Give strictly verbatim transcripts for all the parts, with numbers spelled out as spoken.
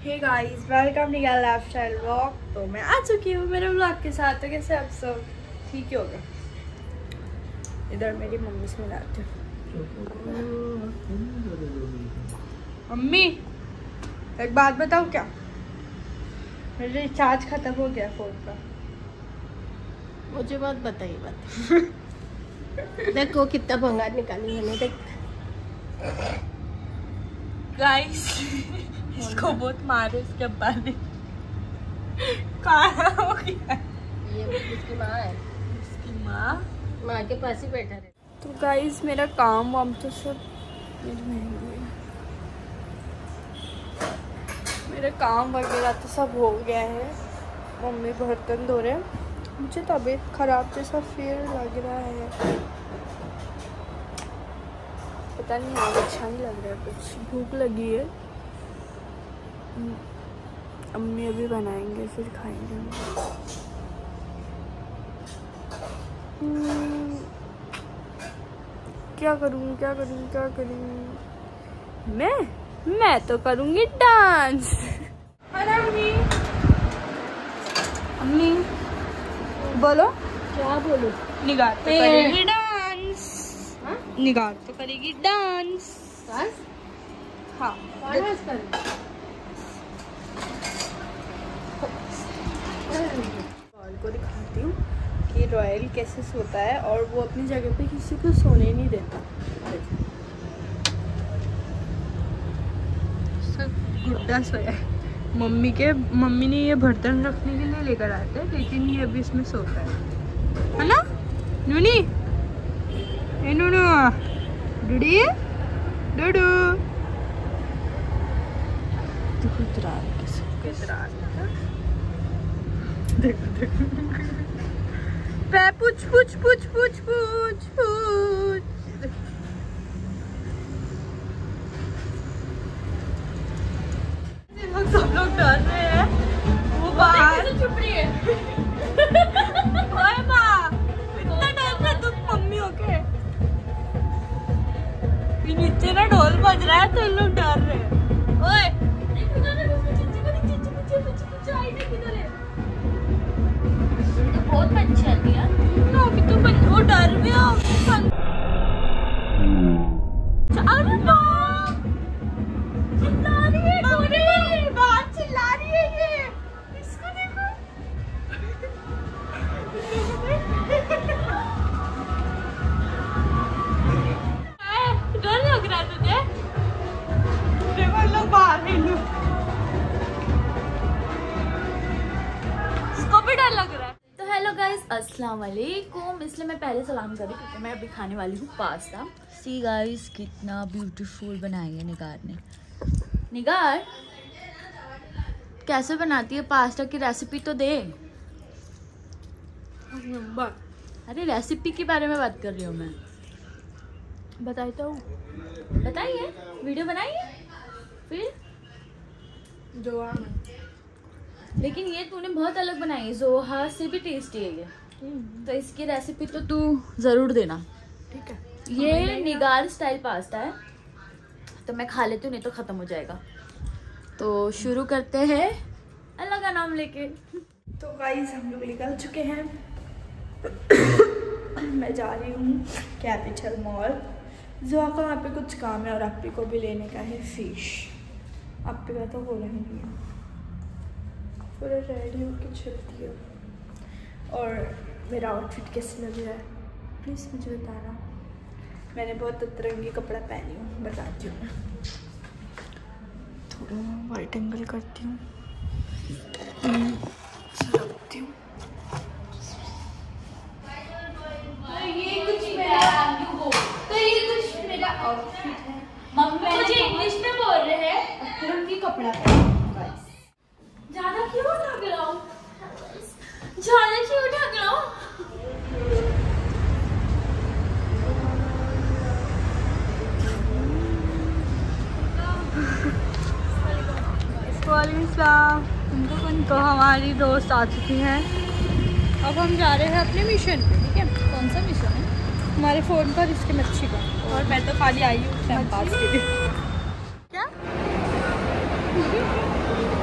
हे guys, welcome Nigal lifestyle vlog. तो मैं आ चुकी हूँ मेरे व्लॉग के साथ। तो कैसे आप सब? ठीक ही होगा। इधर मेरी मम्मी से मिलाती हूँ। मम्मी एक बात बताओ, क्या मेरा रिचार्ज खत्म हो गया फोन का? मुझे बात बताइए बात। देखो कितना भंगार निकाली मैंने। देख गाइस, इसको बहुत मारे इसके अब्बा ने। कहाँ हो गया? ये इसकी माँ है। इसकी माँ माँ के पास ही बैठा रहे। तो गाइस मेरा काम वाम तो सब मेरी महंगी है। मेरा काम वगैरह तो सब हो गया है। मम्मी बर्तन धो रहे हैं। मुझे तबीयत खराब जैसा फील लग रहा है, पता नहीं, आज अच्छा नहीं लग रहा है कुछ। भूख लगी है। अम्मी अभी बनाएंगे फिर खाएंगे। क्या करूँ क्या करूँ क्या करूँ? मैं मैं तो करूँगी डांस। अरे अम्मी अम्मी बोलो। क्या बोलूं? निगार तो करेगी डांस। हाँ? निगार तो करेगी डांस। डांस? हाँ, डांस कर। रॉयल को दिखाती हूँ कि रॉयल कैसे सोता है, और वो अपनी जगह पे किसी को सोने नहीं देता। सब गुड्डा सोया है। मम्मी के मम्मी ने ये बर्तन रखने के लिए लेकर आए थे, लेकिन ये अभी इसमें सोता है, है ना नूनी? ए नूनू, डूडी डूडू, देखो इतरा कैसे इतरा। देखो देखो पे पूछ पूछ पूछ पूछ पूछ पूछ। सब लोग डर रहे हैं। वो बाहर छुप रही है। ओए माँ, इतना डर रहे तुम मम्मी हो के? नीचे ना ढोल बज रहा है तो लोग डर रहे हैं। ओए बहुत अच्छी आती है। अभी तो वो डर भी हो। अरे बाप, चिल्ला रही है, बात चिल्ला रही है ये। इसको देखो। डर लग रहा है तुझे? देखो लोग बाहर हैं, लोग इसको भी डर लग रहा है। तो हेलो गाइस, अस्सलाम वालेकुम। इसलिए मैं पहले सलाम करूँ क्योंकि मैं अभी खाने वाली हूँ पास्ता। सी गाइस, कितना ब्यूटीफुल बनाई है निगार ने। निगार कैसे बनाती है पास्ता की रेसिपी तो दे। अरे रेसिपी के बारे में बात कर रही हूँ मैं। बताता हूँ। बताइए, वीडियो बनाइए फिर। जो लेकिन ये तूने बहुत अलग बनाई है, जोहा से भी टेस्टी है ये। तो इसकी रेसिपी तो तू जरूर देना, ठीक है? ये निगार स्टाइल पास्ता है, तो मैं खा लेती हूँ, नहीं तो खत्म हो जाएगा। तो शुरू करते हैं अल्लाह का नाम लेके। तो गाइस हम लोग निकल चुके हैं। मैं जा रही हूँ कैपिटल मॉल। जोहा का वहाँ पे कुछ काम है और अप्पी को भी लेने का है फिश। अप्पी का तो बोला ही नहीं है। पूरा रेडी होकर चलती है। और मेरा आउटफिट कैसे लग रहा है प्लीज़ मुझे बताना। मैंने बहुत अतरंगी कपड़ा पहनी हूँ, बताती हूँ। थोड़ा वाइट एंगल करती हूँ, रखती हूँ। तो ये कुछ मेरा तो ये कुछ मेरा आउटफिट है। मम्मी मुझे इंग्लिश में बोल रहे हैं अतरंगी कपड़ा पहनी हूँ गाइस। ज्यादा क्यों उठा के लाऊं? ज्यादा क्यों उठा के लाऊं? तो हमारी दोस्त आ चुकी हैं। अब हम जा रहे हैं अपने मिशन पे, ठीक है? कौन सा मिशन है? हमारे फ़ोन पर इसके मच्छी का। और मैं तो खाली आई हूँ टाइम पास के लिए। क्या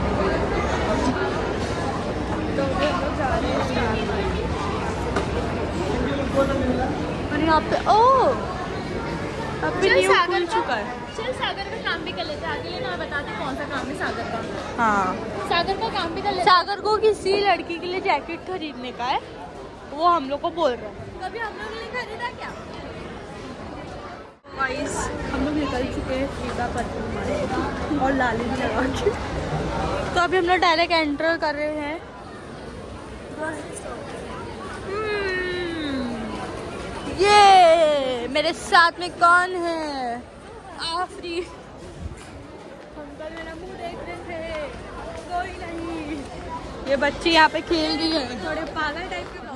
यहाँ पे ओ अभी न्यू खुल चुका है। चल सागर का काम भी कर लेते हैं, आगे लेना बताते कौन सा काम है सागर का। हाँ सागर का काम भी कर लेते। सागर को किसी लड़की के लिए जैकेट खरीदने का है, वो हम लोग को बोल रहा है। कभी हम लोग ने खरीदा क्या? गाइस हम लोग निकल चुके हैं फ्रीदा परफ्यूम मारे और लाली भी लगा के, तो अभी हम लोग डायरेक्ट एंटर कर रहे हैं। ये मेरे साथ में कौन है? आफरी। अंकल मेरा मुंह देख रहे थे, कोई नहीं। ये बच्ची यहाँ पे खेल रही है, थोड़े पागल टाइप के।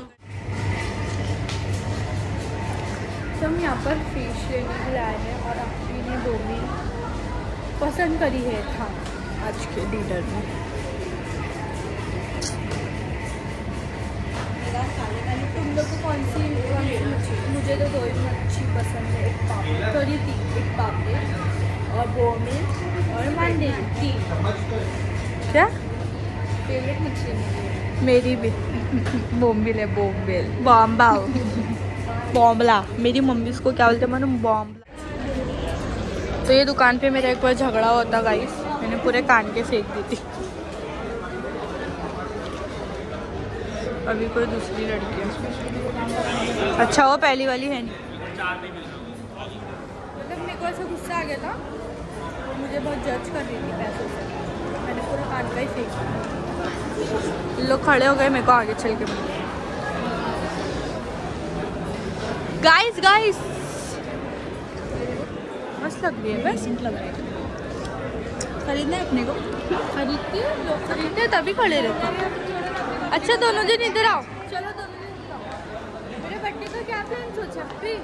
तो हम यहाँ पर फिश लेने के लिए आए हैं और आफरी ने दो भी पसंद करी है था आज के डिनर में। तुम लोग को कौन सी मच्छी? मुझे तो दो ही मच्छी पसंद है, एक पापड़ी थोड़ी थी, एक पापड़ी और बोमिल और मंडे तीन। क्या फेवरेट मछली? मेरी भी बोमिल है, बोमिल बॉम्बाल बॉम्बला। मेरी मम्मी उसको क्या बोलते हैं मालूम? बॉम्बला। तो ये दुकान पे मेरा एक बार झगड़ा होता गाइस, मैंने पूरे कान के फेंक दी थी। अभी कोई दूसरी लड़की है। अच्छा वो पहली वाली है नहीं। मतलब मेरे को ऐसा गुस्सा आ गया था, वो मुझे बहुत जज कर रही थी पैसों से, मैंने पूरा कान का ही फेंक दिया। लोग खड़े हो गए, मेरे को आगे चल के बोले गाइस गाइस मस्त लग रही है, बस लग रही है। खरीदना है अपने को? खरीदती है लोग, खरीदते हैं तभी खड़े रहते हैं। अच्छा दोनों जन इधर आओ। चलो दोनों जन इधर आओ। मेरे बर्थडे का क्या प्लान सोचा? फिर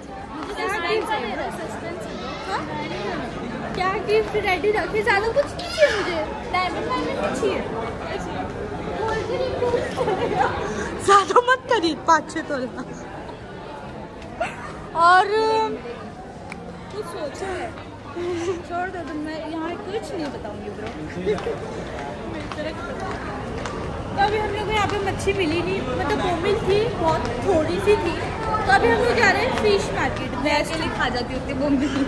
क्या गिफ्ट रेडी रखे? ज्यादा कुछ नहीं चाहिए मुझे, डायमंड वायमंड नहीं चाहिए। ज्यादा मत खरीद, पाँच छः तोला। और कुछ सोचा है? छोड़ दो तुम, मैं यहाँ कुछ नहीं बताऊंगी ब्रो। तो अभी हम लोग यहाँ पे मच्छी मिली नहीं, मतलब बोमिल थी, बहुत थोड़ी सी थी। तो अभी हम लोग जा रहे हैं फिश मार्केट। मैं ऐसे लिए खा जाती होती बोमिल।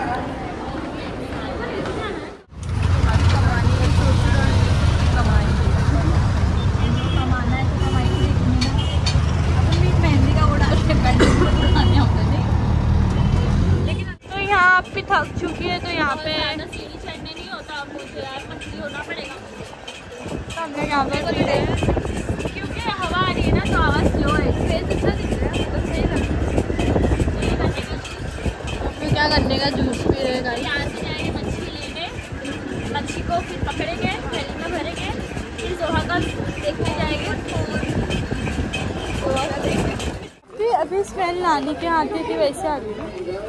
भी थक चुकी है तो यहाँ पे सीढ़ी चढ़ने नहीं होता, मुझे यार मछली होना पड़ेगा। तो हम लोग यहाँ पे पी रहे हैं क्योंकि हवा आ रही है ना, तो आवाज़ स्लो है, फेस अच्छा दिख रहा है, तो सही लग रहा है। फिर क्या करने का, जूस पी रहे हैं। यहाँ से जाएंगे मछली लेने, मच्छी को फिर पकड़ेंगे, थैली में भरेंगे, फिर जोहा का देखने जाएंगे। फिर अभी स्मेल नानी के हाथ की वैसे आ रही है।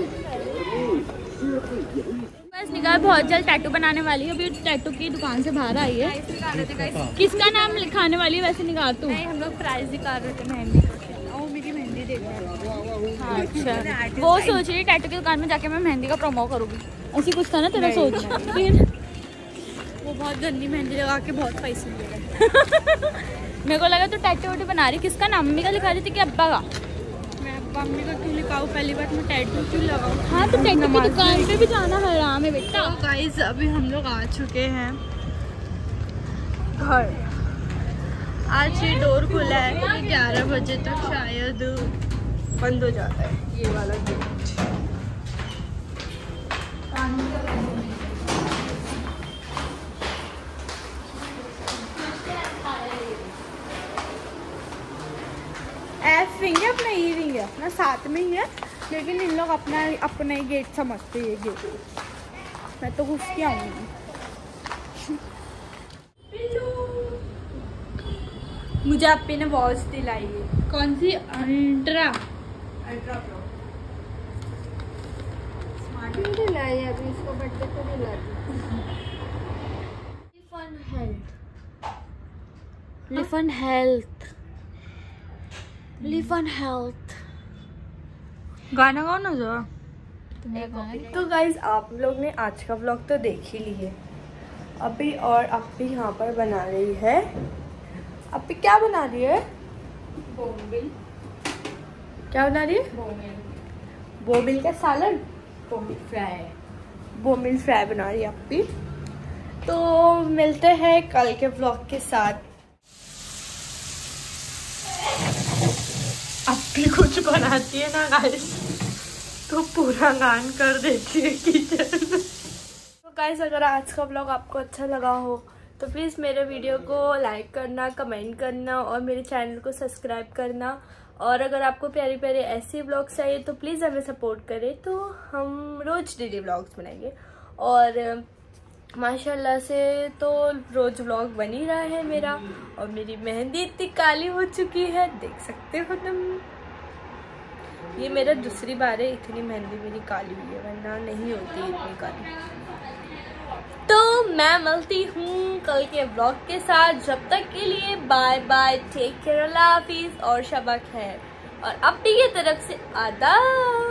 बस निकाल बहुत जल्द टैटू बनाने वाली है, अभी टैटू की दुकान से बाहर आई है। किसका नाम लिखाने वाली है वैसे निकाल तू? नहीं हम लोग प्राइस दिखा रहे थे मेहंदी का, वो मेरी मेहंदी देख रहे। हाँ अच्छा, वो सोच रही टैटू की दुकान में जाके मैं मेहंदी का प्रोमो करूँगी, ऐसी कुछ था ना तेरा सोच? वो बहुत गंदी मेहंदी लगा के बहुत पैसे ले रहे। मेरे को लगा तो टैटू वैटू बना रही, किसका नाम? मम्मी का लिखा रही थी कि अब्बा का? मम्मी को क्यों लिखाऊं, पहली बार मैं टैटू क्यों लगाऊं? हाँ तो टैटू की दुकान पे भी जाना हराम है बेटा। तो गाइस अभी हम लोग आ चुके हैं घर। आज ये डोर खुला है, ग्यारह बजे तक शायद बंद हो जाता है ये वाला गेट। एफ रिंग है अपना, ई रिंग है अपना, साथ में ही है, लेकिन इन लोग अपना अपना ही गेट समझते हैं। गेट मैं तो घुस के आऊंगी। मुझे अपने ने वॉच दिलाई है। कौन सी? अल्ट्रा अल्ट्रा प्रो स्मार्ट दिलाई है, अभी इसको बर्थडे पे दिलाई। लिफन हेल्थ, लिफन हेल्थ, लिफन हेल्थ। गाना गाओ ना जो। तो गाइज आप लोग ने आज का व्लॉग तो देख ही ली है। अभी और अप्पी यहाँ पर बना रही है। अप्पी क्या बना रही है? बोम्बिल। क्या बना रही है? बोमिल का सालन, बोमिल फ्राई, बोमिल फ्राई बना रही है अप्पी। तो मिलते हैं कल के ब्लॉग के साथ। अप्पी कुछ बनाती है ना गाइस तो पूरा गान कर देती है किचन। तो गाइस अगर आज का ब्लॉग आपको अच्छा लगा हो तो प्लीज़ मेरे वीडियो को लाइक करना, कमेंट करना और मेरे चैनल को सब्सक्राइब करना। और अगर आपको प्यारे प्यारे ऐसे ब्लॉग्स चाहिए तो प्लीज़ हमें सपोर्ट करें, तो हम रोज़ डेली ब्लॉग्स बनाएंगे। और माशाल्लाह से तो रोज़ ब्लॉग बन ही रहा है मेरा। और मेरी मेहंदी इतनी काली हो चुकी है, देख सकते हो तुम। ये मेरा दूसरी बार है इतनी मेहंदी मेरी काली हुई है, वरना नहीं होती इतनी काली। तो मैं मिलती हूँ कल के ब्लॉग के साथ। जब तक के लिए बाय बाय, टेक केयर, अल्लाह हाफिज़ और शबा खैर। और अप्पी की तरफ से आदाब।